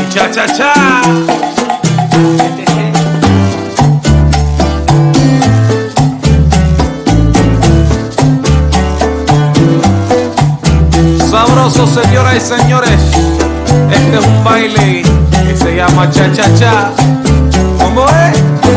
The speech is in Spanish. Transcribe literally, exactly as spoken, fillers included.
Cha cha cha. Sabroso, señoras y señores. Este es un baile que se llama cha cha cha. ¿Cómo es?